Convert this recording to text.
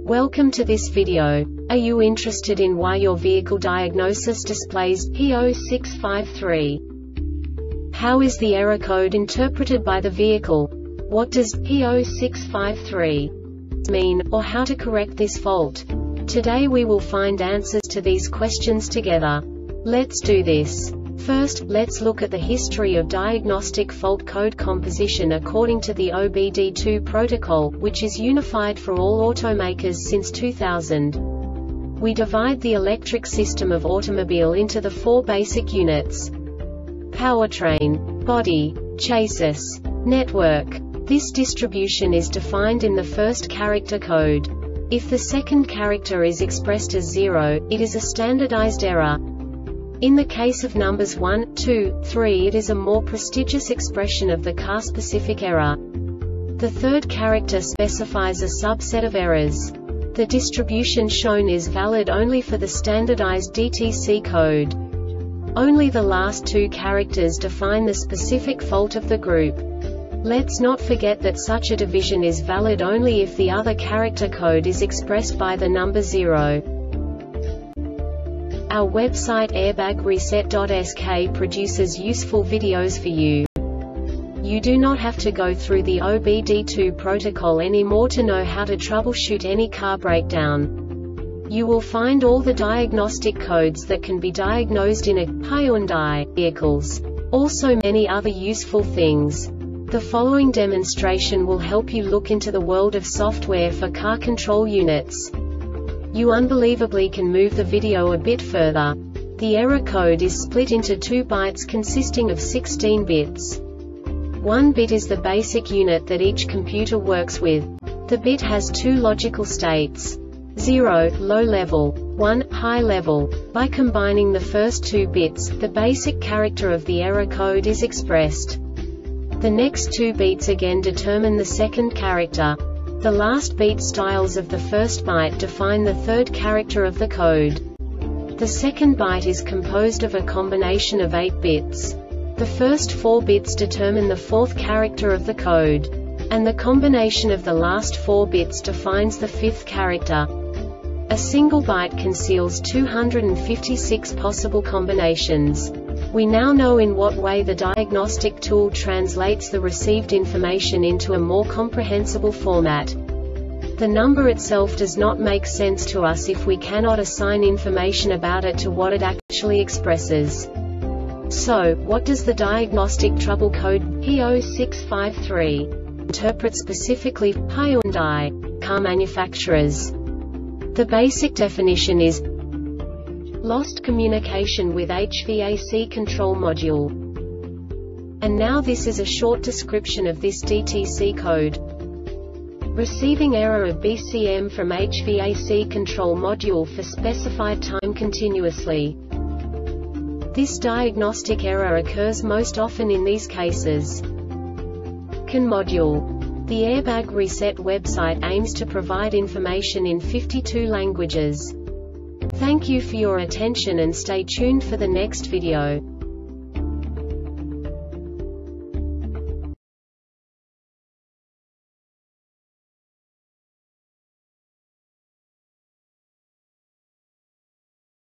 Welcome to this video. Are you interested in why your vehicle diagnosis displays P0653? How is the error code interpreted by the vehicle? What does P0653 mean, or how to correct this fault? Today we will find answers to these questions together. Let's do this. First, let's look at the history of diagnostic fault code composition according to the OBD2 protocol, which is unified for all automakers since 2000. We divide the electric system of automobile into the four basic units: powertrain, body, chassis, network. This distribution is defined in the first character code. If the second character is expressed as 0, it is a standardized error. In the case of numbers 1, 2, 3, it is a more prestigious expression of the car-specific error. The third character specifies a subset of errors. The distribution shown is valid only for the standardized DTC code. Only the last two characters define the specific fault of the group. Let's not forget that such a division is valid only if the other character code is expressed by the number 0. Our website airbagreset.sk produces useful videos for you. You do not have to go through the OBD2 protocol anymore to know how to troubleshoot any car breakdown. You will find all the diagnostic codes that can be diagnosed in a Hyundai vehicles. Also many other useful things. The following demonstration will help you look into the world of software for car control units. You unbelievably can move the video a bit further. The error code is split into 2 bytes consisting of 16 bits. 1 bit is the basic unit that each computer works with. The bit has 2 logical states: 0, low level, 1, high level. By combining the first 2 bits, the basic character of the error code is expressed. The next 2 beats again determine the second character. The last beat styles of the first byte define the third character of the code. The second byte is composed of a combination of 8 bits. The first 4 bits determine the fourth character of the code. And the combination of the last 4 bits defines the fifth character. A single byte conceals 256 possible combinations. We now know in what way the diagnostic tool translates the received information into a more comprehensible format. The number itself does not make sense to us if we cannot assign information about it to what it actually expresses. So, what does the diagnostic trouble code P0653 interpret specifically for Hyundai car manufacturers? The basic definition is lost communication with HVAC control module. And now this is a short description of this DTC code. Receiving error of BCM from HVAC control module for specified time continuously. This diagnostic error occurs most often in these cases. CAN module. The Airbag Reset website aims to provide information in 52 languages. Thank you for your attention and stay tuned for the next video.